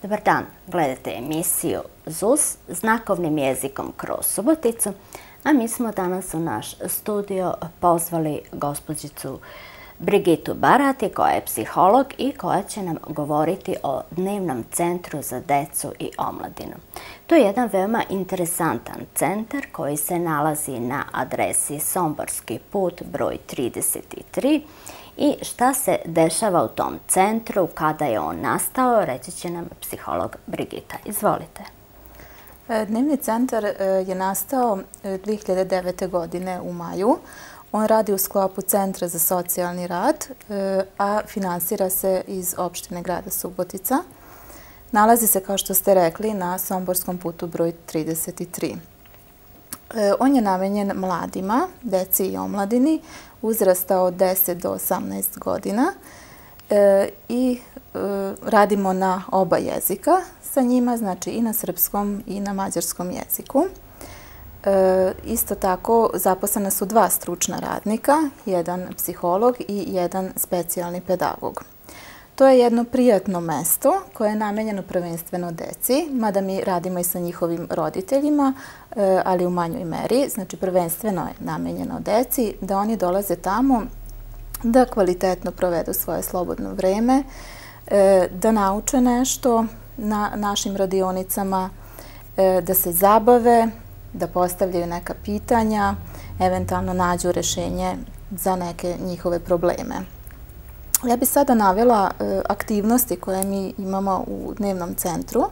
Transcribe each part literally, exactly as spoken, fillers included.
Dobar dan, gledate emisiju Z U S znakovnim jezikom kroz Suboticu, a mi smo danas u naš studio pozvali gospođicu Brigitu Barati, koja je psiholog i koja će nam govoriti o Dnevnom centru za decu i omladinu. To je jedan veoma interesantan centar koji se nalazi na adresi Somborski put broj trideset tri. I šta se dešava u tom centru, kada je on nastao, reći će nam psiholog Brigita. Izvolite. Dnevni centar je nastao dve hiljade devete. godine u maju. On radi u sklopu Centra za socijalni rad, a finansira se iz opštine grada Subotica. Nalazi se, kao što ste rekli, na Somborskom putu broj trideset tri. On je namenjen mladima, deci i omladini, uzrasta od deset do osamnaest godina i radimo na oba jezika sa njima, znači i na srpskom i na mađarskom jeziku. Isto tako zaposlena su dva stručna radnika, jedan psiholog i jedan specijalni pedagog. To je jedno prijatno mesto koje je namenjeno prvenstveno deci, mada mi radimo i sa njihovim roditeljima, ali u manjoj meri. Znači, prvenstveno je namenjeno deci, da oni dolaze tamo da kvalitetno provedu svoje slobodno vreme, da nauče nešto na našim radionicama, da se zabave, da postavljaju neka pitanja, eventualno nađu rešenje za neke njihove probleme. Ja bih sada navela aktivnosti koje mi imamo u dnevnom centru,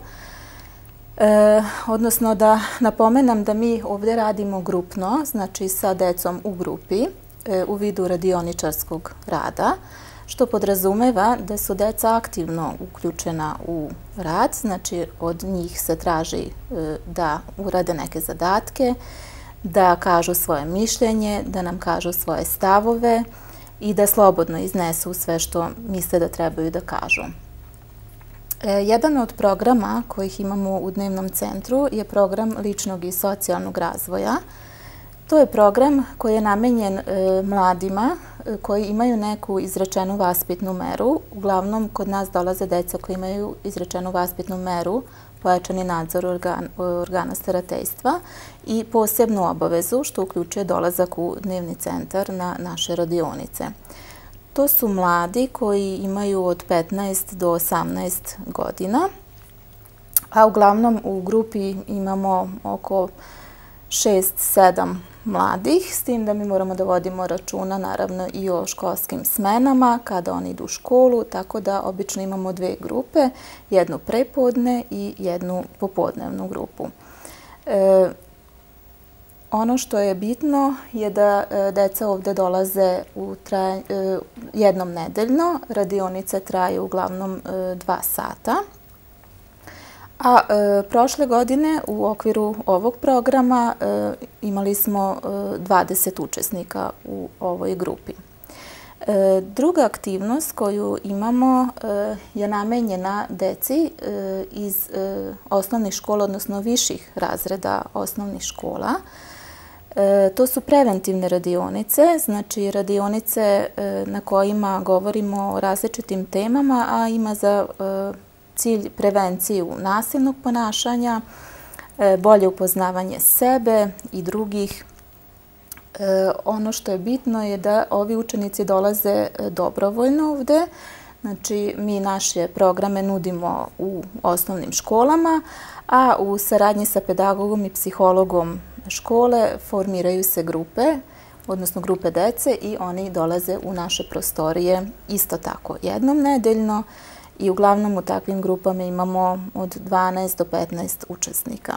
odnosno da napomenam da mi ovdje radimo grupno, znači sa decom u grupi u vidu radioničarskog rada, što podrazumeva da su deca aktivno uključena u rad, znači od njih se traži da urade neke zadatke, da kažu svoje mišljenje, da nam kažu svoje stavove i da slobodno iznesu sve što misle da trebaju da kažu. Jedan od programa kojih imamo u dnevnom centru je program ličnog i socijalnog razvoja. To je program koji je namenjen mladima koji imaju neku izrečenu vaspitnu meru. Uglavnom, kod nas dolaze deca koji imaju izrečenu vaspitnu meru, pojačani nadzor organa starateljstva i posebnu obavezu, što uključuje dolazak u dnevni centar na naše radionice. To su mladi koji imaju od petnaest do osamnaest godina, a uglavnom u grupi imamo oko šest sedam mladih, s tim da mi moramo da vodimo računa naravno i o školskim smenama kada oni idu u školu, tako da obično imamo dve grupe, jednu prepodne i jednu popodnevnu grupu. Ono što je bitno je da deca ovdje dolaze jednom nedeljno, radionice traju uglavnom dva sata. A prošle godine u okviru ovog programa imali smo dvadeset učesnika u ovoj grupi. Druga aktivnost koju imamo je namenjena deci iz osnovnih škola, odnosno viših razreda osnovnih škola. To su preventivne radionice, znači radionice na kojima govorimo o različitim temama, a ima za cilj prevenciju nasilnog ponašanja, bolje upoznavanje sebe i drugih. Ono što je bitno je da ovi učenici dolaze dobrovoljno ovde. Znači, mi naše programe nudimo u osnovnim školama, a u saradnji sa pedagogom i psihologom škole formiraju se grupe, odnosno grupe dece, i oni dolaze u naše prostorije isto tako jednom nedeljno. I uglavnom u takvim grupama imamo od dvanaest do petnaest učesnika.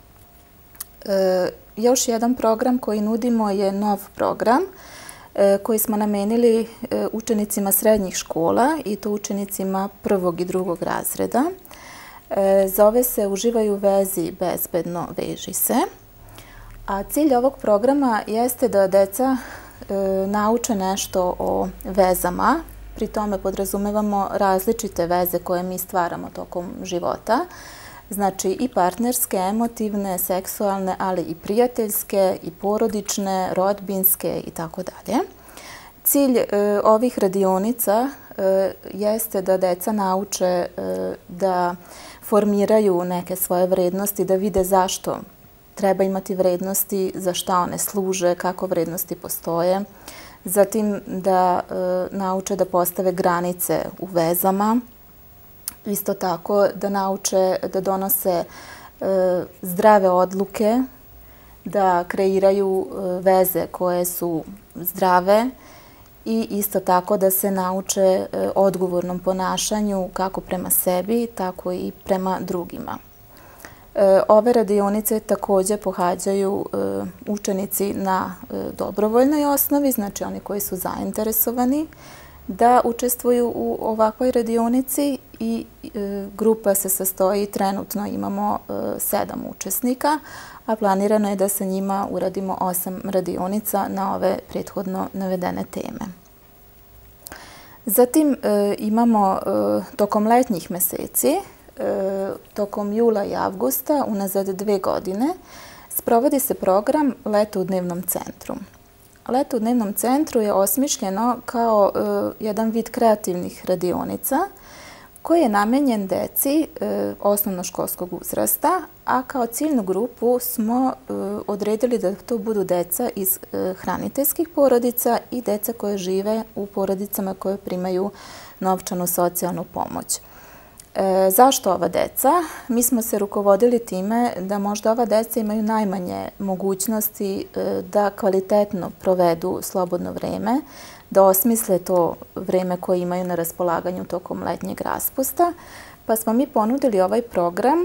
Još jedan program koji nudimo je nov program koji smo namenili učenicima srednjih škola i to učenicima prvog i drugog razreda. Zove se Uživaj u vezi, bezbedno veži se. A cilj ovog programa jeste da deca nauče nešto o vezama. Pri tome podrazumevamo različite veze koje mi stvaramo tokom života. Znači i partnerske, emotivne, seksualne, ali i prijateljske, i porodične, rodbinske i tako dalje. Cilj ovih radionica jeste da deca nauče da formiraju neke svoje vrednosti, da vide zašto treba imati vrednosti, za šta one služe, kako vrednosti postoje. Zatim da nauče da postave granice u vezama. Isto tako da nauče da donose zdrave odluke, da kreiraju veze koje su zdrave i isto tako da se nauče odgovornom ponašanju kako prema sebi, tako i prema drugima. Ove radionice također pohađaju učenici na dobrovoljnoj osnovi, znači oni koji su zainteresovani da učestvuju u ovakvoj radionici i grupa se sastoji, trenutno imamo sedam učesnika, a planirano je da sa njima uradimo osam radionica na ove prethodno navedene teme. Zatim imamo tokom letnjih meseci, tokom jula i avgusta, unazad dve godine, sprovodi se program Leto u dnevnom centru. Leto u dnevnom centru je osmišljeno kao jedan vid kreativnih radionica koji je namenjen deci osnovnoškolskog uzrasta, a kao ciljnu grupu smo odredili da to budu deca iz hraniteljskih porodica i deca koje žive u porodicama koje primaju novčanu socijalnu pomoć. Zašto ova deca? Mi smo se rukovodili time da možda ova deca imaju najmanje mogućnosti da kvalitetno provedu slobodno vreme, da osmisle to vreme koje imaju na raspolaganju tokom letnjeg raspusta, pa smo mi ponudili ovaj program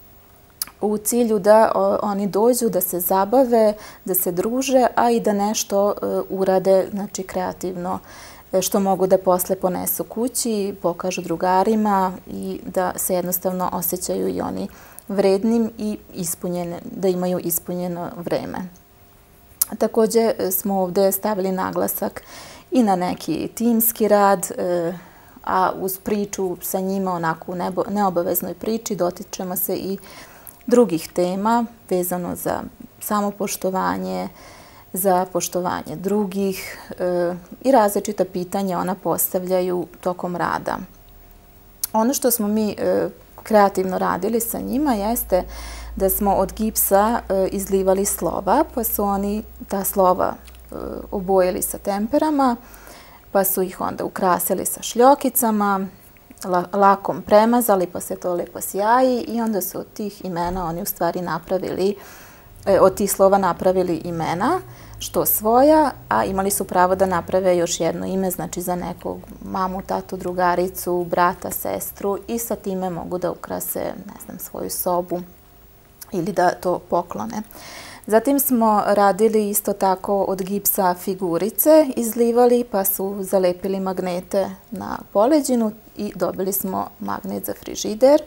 u cilju da oni dođu, da se zabave, da se druže, a i da nešto urade, znači kreativno, što mogu da posle ponesu kući, pokažu drugarima i da se jednostavno osjećaju i oni vrednim i da imaju ispunjeno vreme. Također smo ovdje stavili naglasak i na neki timski rad, a uz priču sa njima, onako u neobaveznoj priči, dotičemo se i drugih tema vezano za samopoštovanje, za poštovanje drugih i različita pitanja ona postavljaju tokom rada. Ono što smo mi kreativno radili sa njima jeste da smo od gipsa izlivali slova, pa su oni ta slova obojili sa temperama, pa su ih onda ukrasili sa šljokicama, lakom premazali, pa se to lepo sjaji i onda su od tih imena oni u stvari napravili, od tih slova napravili imena, što svoja, a imali su pravo da naprave još jedno ime, znači za nekog mamu, tatu, drugaricu, brata, sestru i sa time mogu da ukrase, ne znam, svoju sobu ili da to poklone. Zatim smo radili isto tako od gipsa figurice, izlivali pa su zalepili magnete na poleđinu i dobili smo magnet za frižider.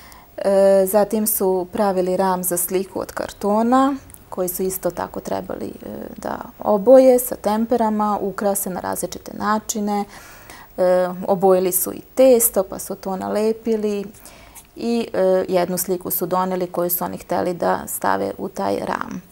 Zatim su pravili ram za sliku od kartona, koji su isto tako trebali da oboje sa temperama, ukrase na različite načine. Obojili su i testo, pa su to nalepili i jednu sliku su doneli koju su oni hteli da stave u taj ram.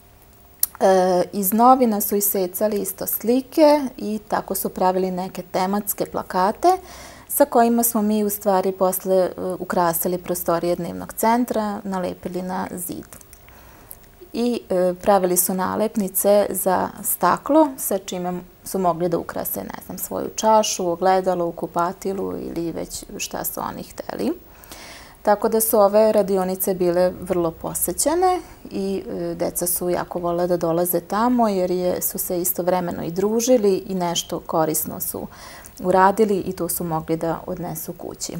Iz novina su isecali isto slike i tako su pravili neke tematske plakate sa kojima smo mi u stvari posle ukrasili prostorije dnevnog centra, nalepili na zid. I pravili su nalepnice za staklo sa čime su mogli da ukrase, ne znam, svoju čašu, ogledalo u kupatilu ili već šta su oni hteli. Tako da su ove radionice bile vrlo posećene i deca su jako vole da dolaze tamo jer su se istovremeno i družili i nešto korisno su uradili i to su mogli da odnesu kući.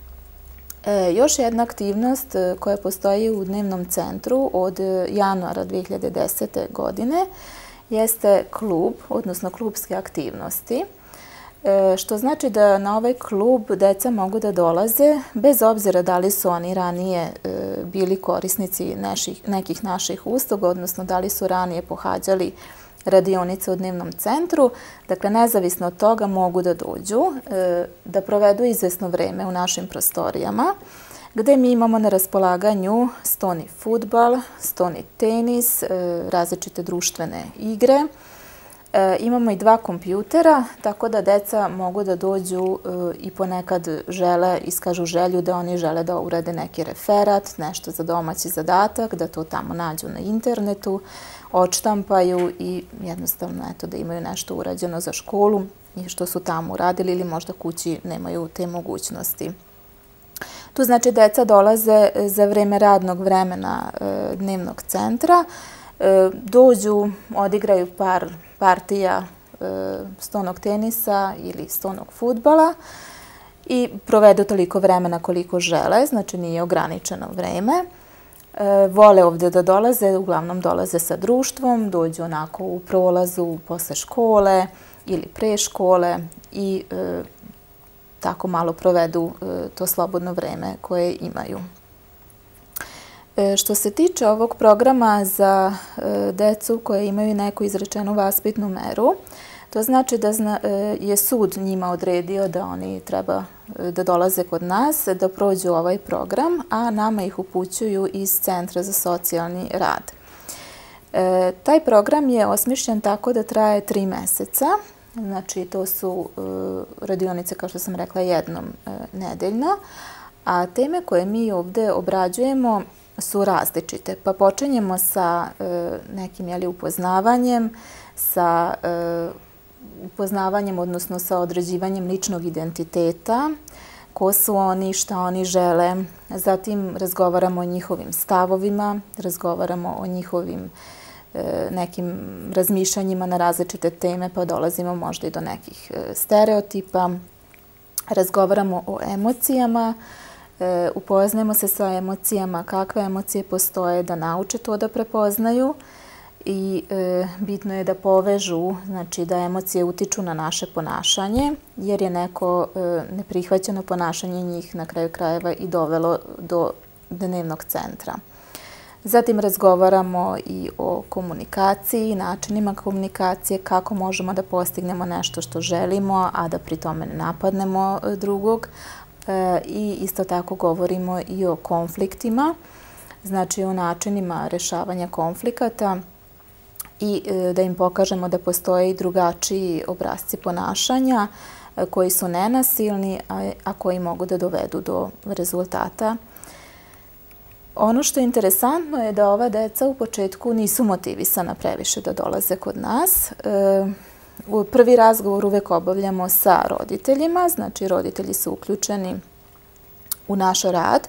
Još jedna aktivnost koja postoji u dnevnom centru od januara dve hiljade desete. godine jeste klub, odnosno klubske aktivnosti, što znači da na ovaj klub deca mogu da dolaze bez obzira da li su oni ranije bili korisnici nekih naših usluga, odnosno da li su ranije pohađali radionice u dnevnom centru. Dakle, nezavisno od toga mogu da dođu, da provedu izvesno vreme u našim prostorijama, gde mi imamo na raspolaganju stoni fudbal, stoni tenis, različite društvene igre. Imamo i dva kompjutera, tako da deca mogu da dođu i ponekad žele, iskažu želju da oni žele da urade neki referat, nešto za domaći zadatak, da to tamo nađu na internetu, odštampaju i jednostavno eto, da imaju nešto urađeno za školu i što su tamo uradili ili možda kući nemaju te mogućnosti. Tu znači deca dolaze za vreme radnog vremena dnevnog centra, dođu, odigraju par partija stonog tenisa ili stonog fudbala i provedu toliko vremena koliko žele, znači nije ograničeno vreme. Vole ovde da dolaze, uglavnom dolaze sa društvom, dođu onako u prolazu posle škole ili pre škole i tako malo provedu to slobodno vreme koje imaju. Što se tiče ovog programa za decu koje imaju neku izrečenu vaspitnu meru, to znači da je sud njima odredio da oni treba da dolaze kod nas, da prođu ovaj program, a nama ih upućuju iz Centra za socijalni rad. Taj program je osmišljen tako da traje tri meseca, znači to su radionice, kao što sam rekla, jednom nedeljno, a teme koje mi ovde obrađujemo su različite. Pa počinjemo sa nekim upoznavanjem, sa upoznavanjem, odnosno sa određivanjem ličnog identiteta, ko su oni, šta oni žele. Zatim razgovaramo o njihovim stavovima, razgovaramo o njihovim nekim razmišljanjima na različite teme, pa dolazimo možda i do nekih stereotipa. Razgovaramo o emocijama, upoznajemo se sa emocijama, kakve emocije postoje, da nauče to da prepoznaju i bitno je da povežu, znači da emocije utiču na naše ponašanje, jer je neko neprihvaćeno ponašanje njih na kraju krajeva i dovelo do dnevnog centra. Zatim razgovaramo i o komunikaciji, načinima komunikacije, kako možemo da postignemo nešto što želimo, a da pri tome ne napadnemo drugog. I isto tako govorimo i o konfliktima, znači o načinima rešavanja konflikata i da im pokažemo da postoje i drugačiji obrasci ponašanja koji su nenasilni, a koji mogu da dovedu do rezultata. Ono što je interesantno je da ova deca u početku nisu motivisana previše da dolaze kod nas. Prvi razgovor uvek obavljamo sa roditeljima, znači roditelji su uključeni u naš rad.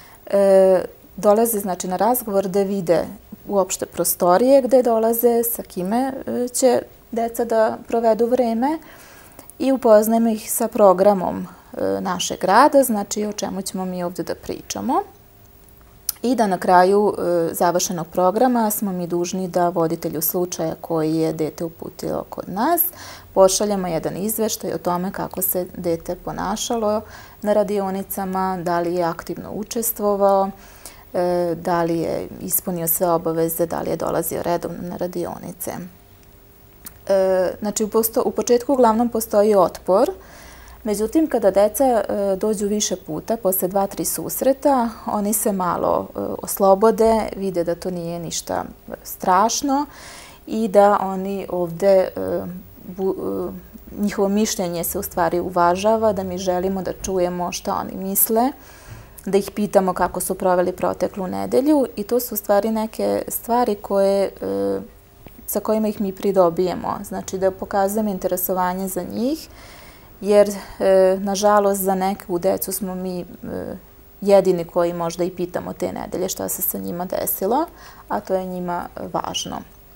Dolaze znači na razgovor da vide uopšte prostorije gde dolaze, sa kime će deca da provedu vreme i upoznajemo ih sa programom našeg rada, znači o čemu ćemo mi ovde da pričamo. I da na kraju završenog programa smo mi dužni da voditelju slučaja koji je dete uputilo kod nas pošaljemo jedan izveštaj o tome kako se dete ponašalo na radionicama, da li je aktivno učestvovao, da li je ispunio sve obaveze, da li je dolazio redovno na radionice. Znači, u početku uglavnom postoji otpor. Međutim, kada deca dođu više puta, posle dva, tri susreta, oni se malo oslobode, vide da to nije ništa strašno i da oni ovde, njihovo mišljenje se u stvari uvažava, da mi želimo da čujemo šta oni misle, da ih pitamo kako su proveli proteklu nedelju i to su u stvari neke stvari koje, sa kojima ih mi pridobijemo. Znači da pokazujemo interesovanje za njih, jer, nažalost, za neku decu smo mi jedini koji možda i pitamo te nedelje šta se sa njima desilo, a to je njima važno.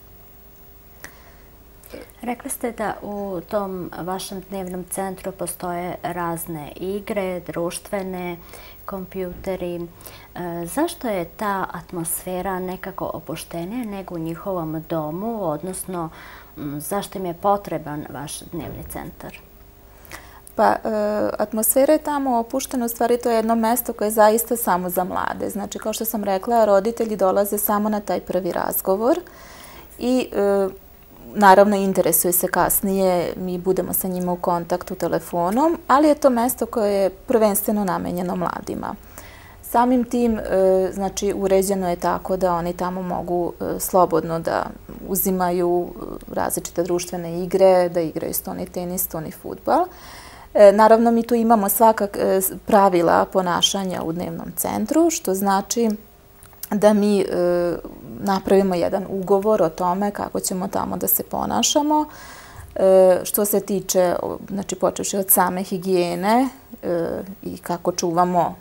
Rekli ste da u tom vašem dnevnom centru postoje razne igre, društvene, kompjuteri. Zašto je ta atmosfera nekako opuštenija nego u njihovom domu, odnosno zašto im je potreban vaš dnevni centar? Pa, atmosfera je tamo opuštena, u stvari to je jedno mesto koje je zaista samo za mlade. Znači, kao što sam rekla, roditelji dolaze samo na taj prvi razgovor i naravno interesuje se kasnije, mi budemo sa njima u kontaktu telefonom, ali je to mesto koje je prvenstveno namenjeno mladima. Samim tim, znači, uređeno je tako da oni tamo mogu slobodno da uzimaju različite društvene igre, da igraju stoni tenis, stoni fudbal. Naravno, mi tu imamo svakak pravila ponašanja u dnevnom centru, što znači da mi napravimo jedan ugovor o tome kako ćemo tamo da se ponašamo. Što se tiče, znači, počevši od same higijene i kako čuvamo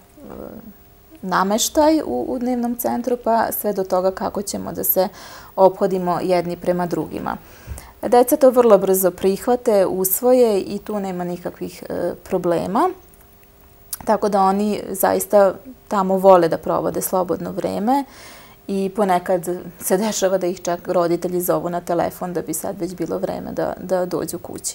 nameštaj u dnevnom centru, pa sve do toga kako ćemo da se ophodimo jedni prema drugima. Deca to vrlo brzo prihvate, usvoje i tu nema nikakvih problema. Tako da oni zaista tamo vole da provode slobodno vreme i ponekad se dešava da ih čak roditelji zovu na telefon da bi sad već bilo vreme da dođu kući.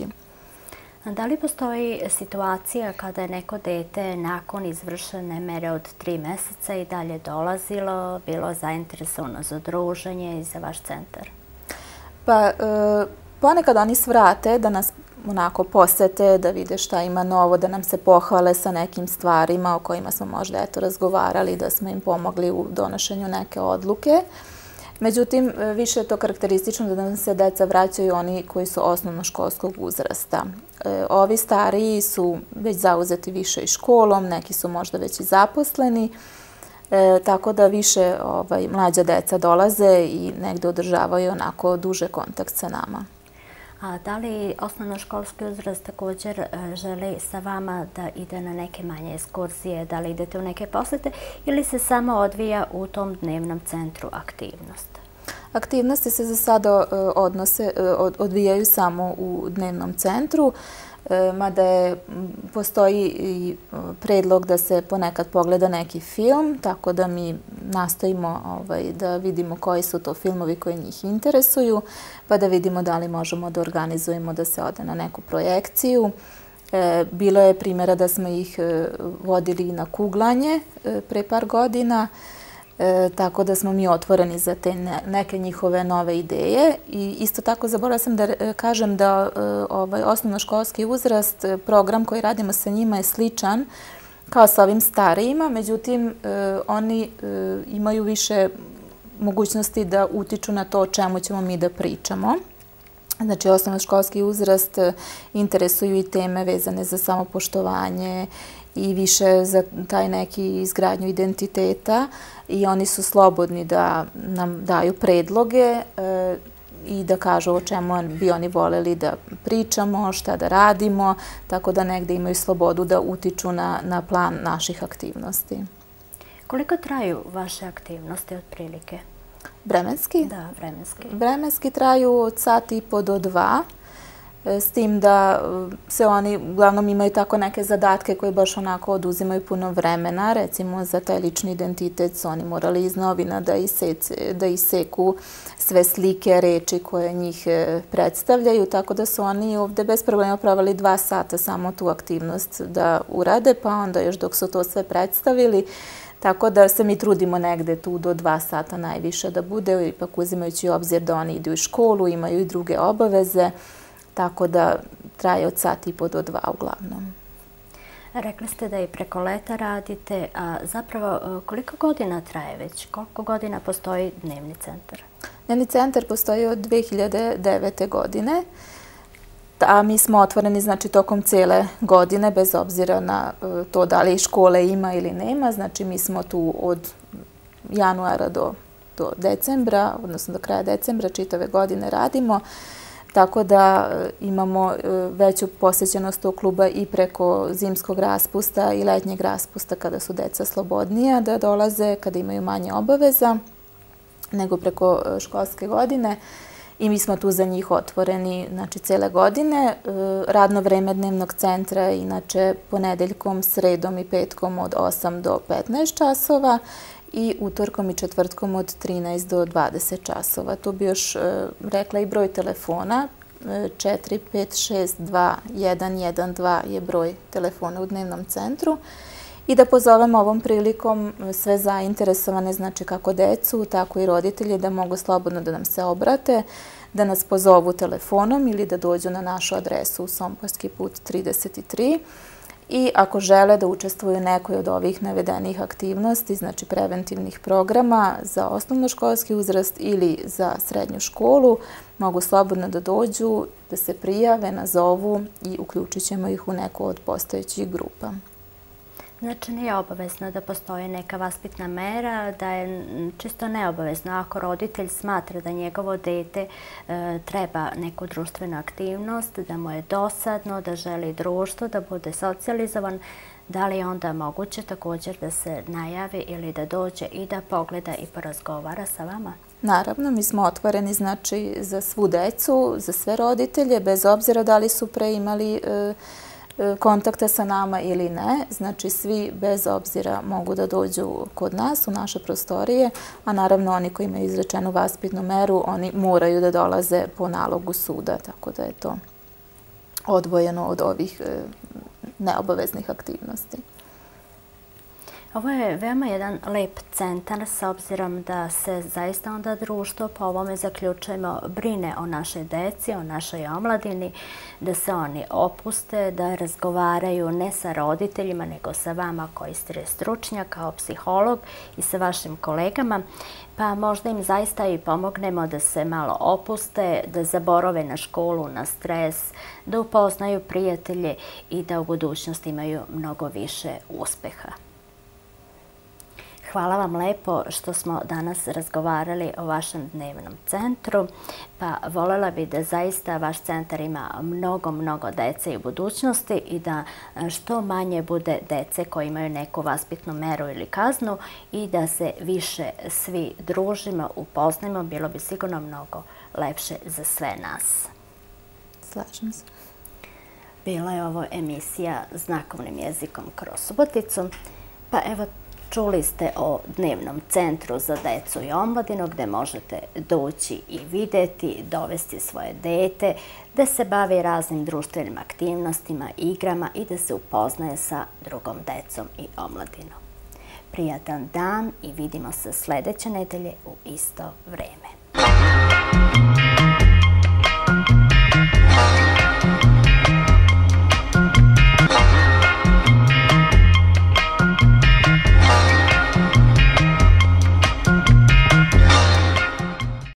Da li postoji situacija kada je neko dete nakon izvršene mere od tri meseca i dalje dolazilo, bilo zainteresovano za druženje i za vaš centar? Pa, ponekad oni svrate da nas onako posete, da vide šta ima novo, da nam se pohvale sa nekim stvarima o kojima smo možda eto razgovarali, da smo im pomogli u donošenju neke odluke. Međutim, više je to karakteristično da nam se deca vraćaju oni koji su osnovnoškolskog uzrasta. Ovi stariji su već zauzeti više i školom, neki su možda već i zaposleni, tako da više mlađa deca dolaze i negde održavaju onako duže kontakt sa nama. A da li osnovnoškolski uzrast također želi sa vama da ide na neke manje ekskurzije, da li idete u neke posete ili se samo odvija u tom dnevnom centru aktivnost? Aktivnosti se za sada odvijaju samo u dnevnom centru, mada postoji i predlog da se ponekad pogleda neki film, tako da mi nastojimo da vidimo koji su to filmovi koji njih interesuju, pa da vidimo da li možemo da organizujemo da se ode na neku projekciju. Bilo je primjera da smo ih vodili na kuglanje pre par godina, tako da smo mi otvoreni za te neke njihove nove ideje. I isto tako zaboravila sam da kažem da osnovnoškolski uzrast, program koji radimo sa njima je sličan kao sa ovim starijima, međutim oni imaju više mogućnosti da utiču na to o čemu ćemo mi da pričamo. Znači, osnovnoškolski uzrast interesuju i teme vezane za samopoštovanje i više za taj neki izgradnju identiteta i oni su slobodni da nam daju predloge i da kažu o čemu bi oni voljeli da pričamo, šta da radimo, tako da negde imaju slobodu da utiču na plan naših aktivnosti. Koliko traju vaše aktivnosti otprilike? Vremenski? Da, vremenski. Vremenski traju od sat i po do dva, s tim da se oni uglavnom imaju tako neke zadatke koje baš onako oduzimaju puno vremena. Recimo, za taj lični identitet su oni morali iz novina da iseku sve slike, reči koje njih predstavljaju, tako da su oni ovde bez problema pravili dva sata samo tu aktivnost da urade, pa onda još dok su to sve predstavili, tako da se mi trudimo negde tu do dva sata najviše da bude, ipak uzimajući u obzir da oni idu u školu, imaju i druge obaveze, tako da traje od sat i po do dva uglavnom. Rekli ste da i preko leta radite, a zapravo koliko godina traje već? Koliko godina postoji dnevni centar? Dnevni centar postoji od dve hiljade devete. godine, a mi smo otvoreni znači tokom cele godine, bez obzira na to da li škole ima ili nema. Znači mi smo tu od januara do decembra, odnosno do kraja decembra čitave godine radimo, tako da imamo veću posjećenost tog kluba i preko zimskog raspusta i letnjeg raspusta kada su deca slobodnija da dolaze, kada imaju manje obaveza nego preko školske godine. I mi smo tu za njih otvoreni, znači, cele godine. Radno vreme dnevnog centra je inače ponedeljkom, sredom i petkom od osam do petnaest časova i utorkom i četvrtkom od trinaest do dvadeset časova. Tu bi još rekla i broj telefona. četiri pet šest dva jedan jedan dva je broj telefona u dnevnom centru. I da pozovem ovom prilikom sve zainteresovane, znači kako decu, tako i roditelje, da mogu slobodno da nam se obrate, da nas pozovu telefonom ili da dođu na našu adresu u Somborski put trideset tri i ako žele da učestvuju u nekoj od ovih navedenih aktivnosti, znači preventivnih programa za osnovnoškolski uzrast ili za srednju školu, mogu slobodno da dođu, da se prijave, nazovu i uključit ćemo ih u neku od postojećih grupa. Znači, nije obavezno da postoji neka vaspitna mera, da je čisto neobavezno ako roditelj smatra da njegovo dete treba neku društvenu aktivnost, da mu je dosadno, da želi društvo, da bude socijalizovan, da li je onda moguće također da se najavi ili da dođe i da pogleda i porazgovara sa vama? Naravno, mi smo otvoreni znači za svu decu, za sve roditelje, bez obzira da li su pre imali kontakta sa nama ili ne. Znači, svi bez obzira mogu da dođu kod nas u naše prostorije, a naravno oni koji imaju izrečenu vaspitnu meru, oni moraju da dolaze po nalogu suda, tako da je to odvojeno od ovih neobaveznih aktivnosti. Ovo je veoma jedan lep centar s obzirom da se zaista onda društvo, po ovome zaključujemo, brine o našoj deci, o našoj omladini, da se oni opuste, da razgovaraju ne sa roditeljima, nego sa vama koji ste stručnjak kao psiholog i sa vašim kolegama, pa možda im zaista i pomognemo da se malo opuste, da zaborave na školu, na stres, da upoznaju prijatelje i da u budućnosti imaju mnogo više uspeha. Hvala vam lepo što smo danas razgovarali o vašem dnevnom centru, pa voljela bih da zaista vaš centar ima mnogo, mnogo dece u budućnosti i da što manje bude dece koji imaju neku vaspitnu meru ili kaznu i da se više svi družimo, upoznajmo, bilo bi sigurno mnogo lepše za sve nas. Slažem se. Bila je ovo emisija Znakovnim jezikom kroz Suboticu, pa evo, čuli ste o dnevnom centru za decu i omladinu gde možete doći i videti, dovesti svoje dete, da se bavi raznim društvenim aktivnostima, igrama i da se upoznaje sa drugom decom i omladinom. Prijatan dan i vidimo se sljedeće nedelje u isto vreme.